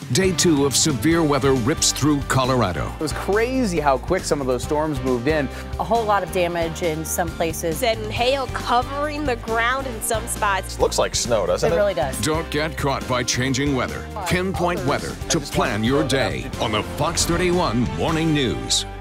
Day 2 of severe weather rips through Colorado. It was crazy how quick some of those storms moved in. A whole lot of damage in some places. And hail covering the ground in some spots. Looks like snow, doesn't it? It really does. Don't get caught by changing weather. Pinpoint weather to plan your day on the Fox 31 Morning News.